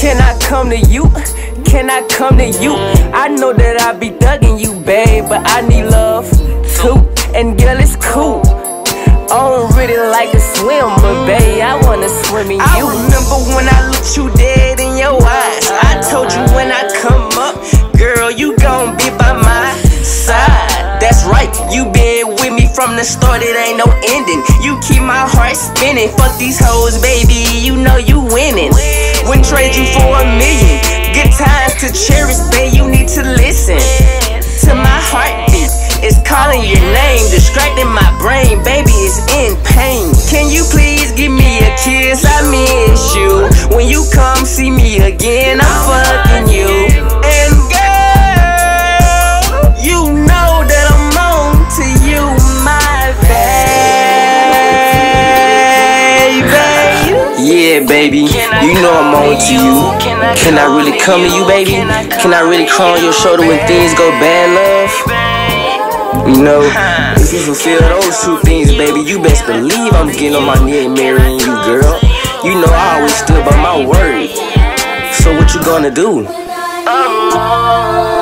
Can I come to you? Can I come to you? I know that I be thugging you, babe, but I need love too. And girl, it's cool. I don't really like to swim, but babe, I wanna swim in you. I remember when I looked you dead in your eyes. I told you when I come up, girl, you gon' be by my side. That's right, you been with me from the start, it ain't no ending. You keep my heart spinning. Fuck these hoes, baby, you know you winning. Wouldn't trade you for $1 million. Good times to cherish, babe, you need to listen to my heartbeat. It's calling your name, distracting my brain, baby, it's in pain. Can you please give me a kiss? I miss you. When you come see me again, I'm fucking you. And girl, you know that I'm on to you, my baby. Yeah, baby, you know I'm on to you. Can I really come to you, baby? Can I really crawl on your shoulder when things go bad, love? You know, if you fulfill those two things, baby, you best believe I'm getting on my knee and marrying you, girl. You know I always stood by my word. So what you gonna do?